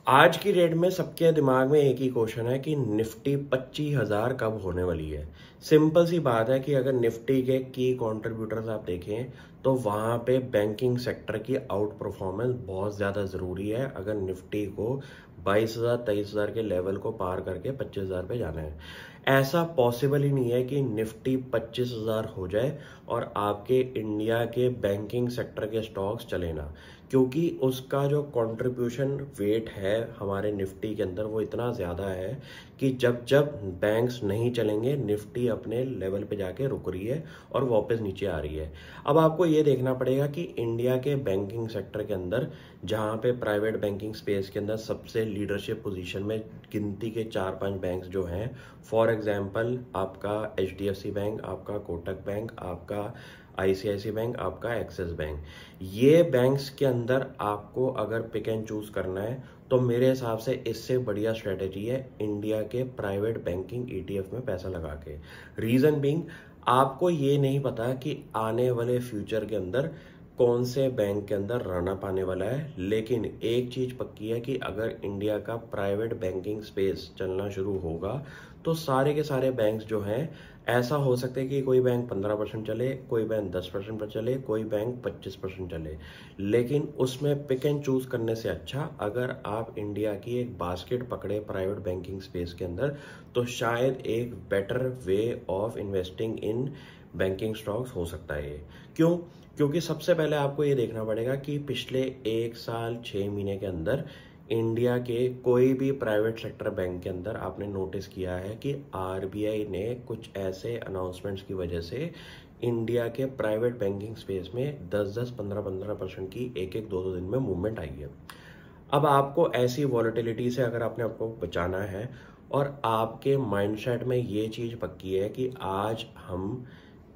आज की डेट में सबके दिमाग में एक ही क्वेश्चन है कि निफ्टी 25,000 कब होने वाली है। सिंपल सी बात है कि अगर निफ्टी के की कंट्रीब्यूटर्स आप देखें तो वहां पे बैंकिंग सेक्टर की आउट परफॉर्मेंस बहुत ज़्यादा ज़रूरी है अगर निफ्टी को 22,000 23,000 के लेवल को पार करके 25,000 पे जाना है। ऐसा पॉसिबल ही नहीं है कि निफ्टी 25,000 हो जाए और आपके इंडिया के बैंकिंग सेक्टर के स्टॉक्स चले ना, क्योंकि उसका जो कंट्रीब्यूशन वेट है हमारे निफ्टी के अंदर वो इतना ज़्यादा है कि जब जब बैंक्स नहीं चलेंगे निफ्टी अपने लेवल पे जाके रुक रही है और वापस नीचे आ रही है। अब आपको ये देखना पड़ेगा कि इंडिया के बैंकिंग सेक्टर के अंदर जहाँ पे प्राइवेट बैंकिंग स्पेस के अंदर सबसे लीडरशिप पोजीशन में गिनती के 4-5 बैंक जो हैं, फॉर एग्जांपल आपका HDFC बैंक, आपका कोटक बैंक, आपका ICICI बैंक, आपका एक्सिस बैंक, ये बैंक्स के अंदर आपको अगर पिक एंड चूज करना है तो मेरे हिसाब से इससे बढ़िया स्ट्रेटेजी है इंडिया के प्राइवेट बैंकिंग ETF में पैसा लगा के। रीजन बीइंग, आपको ये नहीं पता कि आने वाले फ्यूचर के अंदर कौन से बैंक के अंदर रन अप आने वाला है, लेकिन एक चीज पक्की है कि अगर इंडिया का प्राइवेट बैंकिंग स्पेस चलना शुरू होगा तो सारे के सारे बैंक्स जो हैं, ऐसा हो सकता है कि कोई बैंक 15% चले, कोई बैंक 10% पर चले, कोई बैंक 25% चले, लेकिन उसमें पिक एंड चूज करने से अच्छा अगर आप इंडिया की एक बास्केट पकड़े प्राइवेट बैंकिंग स्पेस के अंदर तो शायद एक better way of investing in banking stocks हो सकता है। ये क्यों? क्योंकि सबसे पहले आपको ये देखना पड़ेगा कि पिछले 1 साल 6 महीने के अंदर इंडिया के कोई भी प्राइवेट सेक्टर बैंक के अंदर आपने नोटिस किया है कि RBI ने कुछ ऐसे अनाउंसमेंट्स की वजह से इंडिया के प्राइवेट बैंकिंग स्पेस में 10-10, 15-15% की एक 2-2 दिन में मूवमेंट आई है। अब आपको ऐसी वॉलेटिलिटी से अगर आपने आपको बचाना है और आपके माइंडसेट में ये चीज़ पक्की है कि आज हम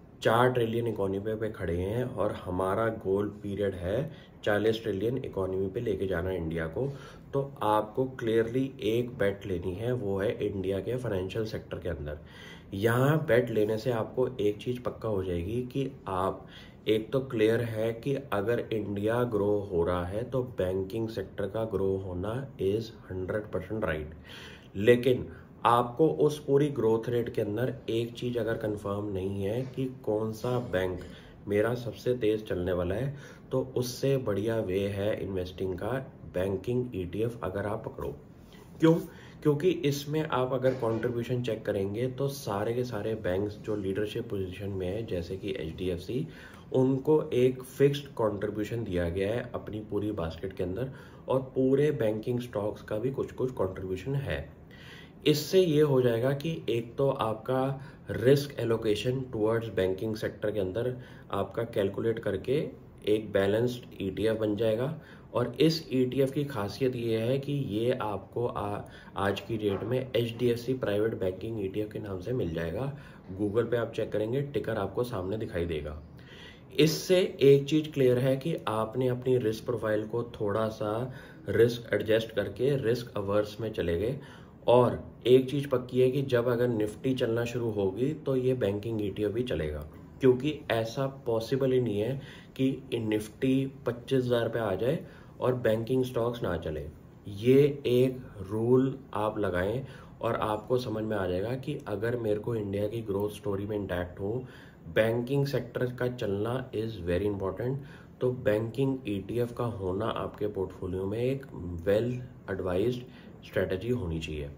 4 ट्रिलियन इकोनॉमी पे खड़े हैं और हमारा गोल पीरियड है 40 ट्रिलियन इकोनॉमी पे लेके जाना इंडिया को, तो आपको क्लियरली एक बेट लेनी है, वो है इंडिया के फाइनेंशियल सेक्टर के अंदर। यहाँ बेट लेने से आपको एक चीज़ पक्का हो जाएगी कि आप एक तो क्लियर है कि अगर इंडिया ग्रो हो रहा है तो बैंकिंग सेक्टर का ग्रो होना इज़ 100% राइट, लेकिन आपको उस पूरी ग्रोथ रेट के अंदर एक चीज़ अगर कंफर्म नहीं है कि कौन सा बैंक मेरा सबसे तेज़ चलने वाला है, तो उससे बढ़िया वे है इन्वेस्टिंग का बैंकिंग ETF अगर आप पकड़ो। क्यों? क्योंकि इसमें आप अगर कंट्रीब्यूशन चेक करेंगे तो सारे के सारे बैंक्स जो लीडरशिप पोजीशन में है जैसे कि HDFC, उनको एक फिक्स्ड कंट्रीब्यूशन दिया गया है अपनी पूरी बास्केट के अंदर और पूरे बैंकिंग स्टॉक्स का भी कुछ कुछ कंट्रीब्यूशन है। इससे ये हो जाएगा कि एक तो आपका risk allocation towards banking sector के अंदर आपका कैलकुलेट करके एक बैलेंस्ड ETF बन जाएगा और इस ETF की खासियत ये है कि ये आपको आज की डेट में HDFC प्राइवेट बैंकिंग ETF के नाम से मिल जाएगा। गूगल पे आप चेक करेंगे, टिकर आपको सामने दिखाई देगा। इससे एक चीज क्लियर है कि आपने अपनी रिस्क प्रोफाइल को थोड़ा सा रिस्क एडजस्ट करके रिस्क अवर्स में चले गए और एक चीज पक्की है कि जब अगर निफ्टी चलना शुरू होगी तो ये बैंकिंग ETF भी चलेगा, क्योंकि ऐसा पॉसिबल ही नहीं है कि निफ्टी 25,000 पे आ जाए और बैंकिंग स्टॉक्स ना चले। ये एक रूल आप लगाएं और आपको समझ में आ जाएगा कि अगर मेरे को इंडिया की ग्रोथ स्टोरी में इंटैक्ट हो, बैंकिंग सेक्टर का चलना इज़ वेरी इंपॉर्टेंट, तो बैंकिंग ETF का होना आपके पोर्टफोलियो में एक वेल एडवाइज्ड स्ट्रेटजी होनी चाहिए।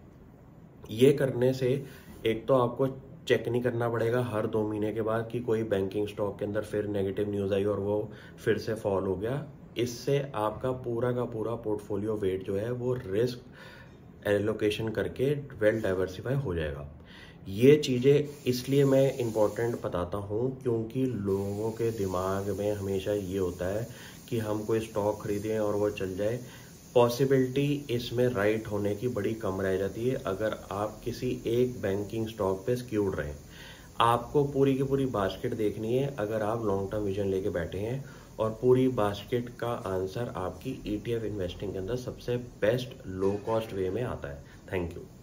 ये करने से एक तो आपको चेक नहीं करना पड़ेगा हर 2 महीने के बाद कि कोई बैंकिंग स्टॉक के अंदर फिर नेगेटिव न्यूज़ आई और वो फिर से फॉल हो गया। इससे आपका पूरा का पूरा पोर्टफोलियो वेट जो है वो रिस्क एलोकेशन करके वेल डाइवर्सिफाई हो जाएगा। ये चीज़ें इसलिए मैं इम्पोर्टेंट बताता हूँ क्योंकि लोगों के दिमाग में हमेशा ये होता है कि हम कोई स्टॉक खरीदें और वो चल जाए। पॉसिबिलिटी इसमें राइट होने की बड़ी कम रह जाती है अगर आप किसी एक बैंकिंग स्टॉक पे स्क्यूड रहें। आपको पूरी की पूरी बास्केट देखनी है अगर आप लॉन्ग टर्म विजन लेके बैठे हैं और पूरी बास्केट का आंसर आपकी ETF इन्वेस्टिंग के अंदर सबसे बेस्ट लो कॉस्ट वे में आता है। Thank you.